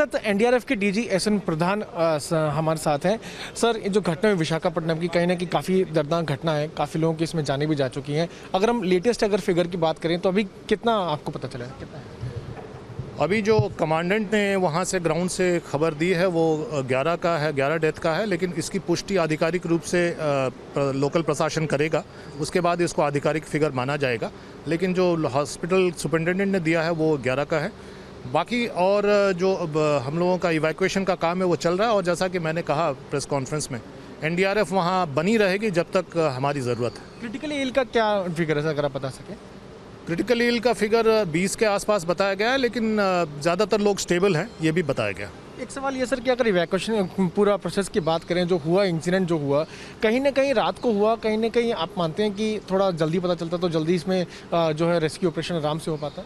वक्त एनडीआरएफ के DG SN प्रधान हमारे साथ हैं। सर, जो घटना है विशाखापट्टनम की, कहीं ना कहीं काफ़ी दर्दनाक घटना है, काफ़ी लोगों की इसमें जानें भी जा चुकी हैं। अगर हम लेटेस्ट फिगर की बात करें तो अभी कितना आपको पता चला है, कितना है? अभी जो कमांडेंट ने वहाँ से ग्राउंड से खबर दी है वो 11 का है, 11 डेथ का है, लेकिन इसकी पुष्टि आधिकारिक रूप से लोकल प्रशासन करेगा, उसके बाद इसको आधिकारिक फिगर माना जाएगा। लेकिन जो हॉस्पिटल सुपरिटेंडेंट ने दिया है वो 11 का है। बाकी और जो हम लोगों का इवैक्यूएशन का काम है वो चल रहा है, और जैसा कि मैंने कहा प्रेस कॉन्फ्रेंस में, एनडीआरएफ वहाँ बनी रहेगी जब तक हमारी ज़रूरत है। क्रिटिकली इल का क्या फिगर है, अगर आप बता सकें? क्रिटिकल इल का फिगर 20 के आसपास बताया गया है, लेकिन ज़्यादातर लोग स्टेबल हैं, ये भी बताया गया। एक सवाल ये सर कि अगर इवैक्यूएशन पूरा प्रोसेस की बात करें, जो हुआ इंसिडेंट जो हुआ, कहीं ना कहीं रात को हुआ, कहीं ना कहीं आप मानते हैं कि थोड़ा जल्दी पता चलता तो जल्दी इसमें जो है रेस्क्यू ऑपरेशन आराम से हो पाता?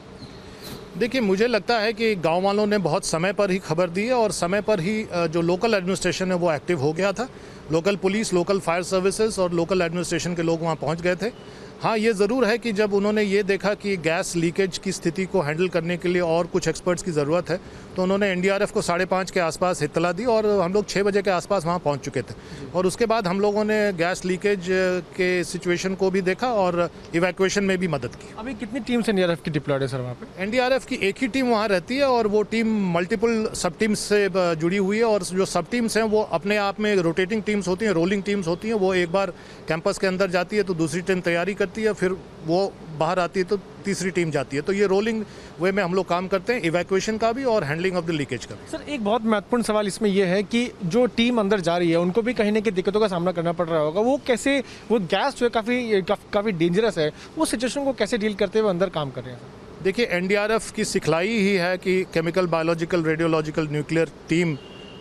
देखिए, मुझे लगता है कि गांव वालों ने बहुत समय पर ही खबर दी है, और समय पर ही जो लोकल एडमिनिस्ट्रेशन है वो एक्टिव हो गया था। Local police, local fire services और लोकल एडमिनिस्ट्रेशन के लोग वहां पहुंच गए थे। हाँ, ये ज़रूर है कि जब उन्होंने ये देखा कि गैस लीकेज की स्थिति को हैंडल करने के लिए और कुछ एक्सपर्ट्स की ज़रूरत है, तो उन्होंने एनडीआरएफ को 5:30 के आसपास इत्तला दी, और हम लोग 6 बजे के आसपास वहाँ पहुँच चुके थे। और उसके बाद हम लोगों ने गैस लीकेज के सिचुएशन को भी देखा और इवैक्यूएशन में भी मदद की। अभी कितनी टीम्स एनडीआरएफ की डिप्लॉयड है सर वहाँ पे? एनडीआरएफ की एक ही टीम वहाँ रहती है, और वो टीम मल्टीपल सब टीम्स से जुड़ी हुई है। और जो सब टीम्स हैं वो अपने आप में रोटेटिंग टीम्स होती हैं, रोलिंग टीम्स होती हैं। वो एक बार कैंपस के अंदर जाती है तो दूसरी टीम तैयारी करती है, फिर वो बाहर आती है तो तीसरी टीम जाती है। तो ये रोलिंग वे में हम लोग काम करते हैं, इवैक्यूएशन का भी और हैंडलिंग ऑफ द लीकेज का भी। सर, एक बहुत महत्वपूर्ण सवाल इसमें यह है कि जो टीम अंदर जा रही है उनको भी कहीं ना कहीं दिक्कतों का सामना करना पड़ रहा होगा। वो कैसे, वो गैस जो है काफ़ी डेंजरस है, वो सिचुएशन को कैसे डील करते हुए अंदर काम कर रहे हैं? देखिए, एनडीआरएफ की सिखलाई ही है कि chemical, biological, radiological, nuclear team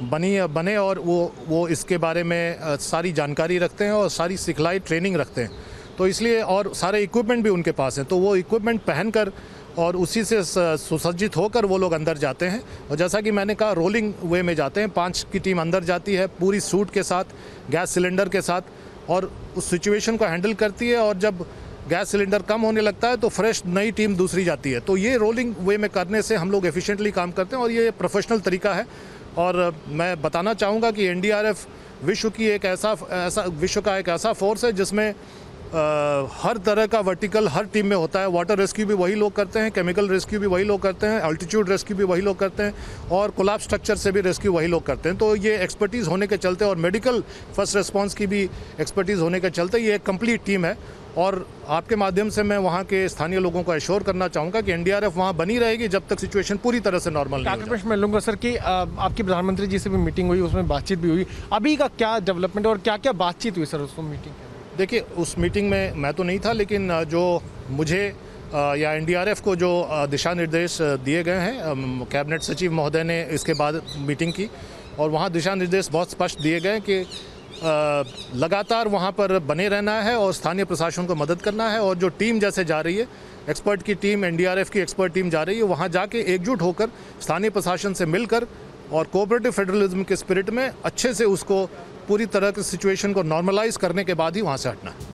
बने, और वो इसके बारे में सारी जानकारी रखते हैं और सारी सिखलाई ट्रेनिंग रखते हैं। तो इसलिए, और सारे इक्विपमेंट भी उनके पास हैं, तो वो इक्विपमेंट पहनकर और उसी से सुसज्जित होकर वो लोग अंदर जाते हैं। और जैसा कि मैंने कहा, रोलिंग वे में जाते हैं। 5 की टीम अंदर जाती है पूरी सूट के साथ, गैस सिलेंडर के साथ, और उस सिचुएशन को हैंडल करती है। और जब गैस सिलेंडर कम होने लगता है तो फ्रेश नई टीम दूसरी जाती है। तो ये रोलिंग वे में करने से हम लोग एफिशिएंटली काम करते हैं, और ये प्रोफेशनल तरीका है। और मैं बताना चाहूँगा कि एनडीआरएफ विश्व का एक ऐसा फोर्स है जिसमें हर तरह का वर्टिकल हर टीम में होता है। वाटर रेस्क्यू भी वही लोग करते हैं, केमिकल रेस्क्यू भी वही लोग करते हैं, अल्टीट्यूड रेस्क्यू भी वही लोग करते हैं, और कोलैप्स स्ट्रक्चर से भी रेस्क्यू वही लोग करते हैं। तो ये एक्सपर्टीज़ होने के चलते, और मेडिकल फर्स्ट रिस्पांस की भी एक्सपर्टीज़ होने के चलते, ये एक कंप्लीट टीम है। और आपके माध्यम से मैं वहाँ के स्थानीय लोगों को एश्योर करना चाहूँगा कि एनडीआरएफ वहाँ बनी रहेगी जब तक सिचुएशन पूरी तरह से नॉर्मल नहीं हो जाए। मैं लूँगा सर कि आपकी प्रधानमंत्री जी से भी मीटिंग हुई, उसमें बातचीत भी हुई। अभी का क्या डेवलपमेंट और क्या क्या बातचीत हुई सर उस मीटिंग? देखिए, उस मीटिंग में मैं तो नहीं था, लेकिन जो मुझे या एनडीआरएफ को जो दिशा निर्देश दिए गए हैं, कैबिनेट सचिव महोदय ने इसके बाद मीटिंग की, और वहाँ दिशा निर्देश बहुत स्पष्ट दिए गए कि लगातार वहाँ पर बने रहना है और स्थानीय प्रशासन को मदद करना है। और जो टीम जैसे जा रही है, एक्सपर्ट की टीम, एनडीआरएफ की एक्सपर्ट टीम जा रही है, वहाँ जाके एकजुट होकर स्थानीय प्रशासन से मिलकर और कोऑपरेटिव फेडरलिज्म के स्पिरिट में अच्छे से उसको पूरी तरह की सिचुएशन को नॉर्मलाइज करने के बाद ही वहाँ से हटना है।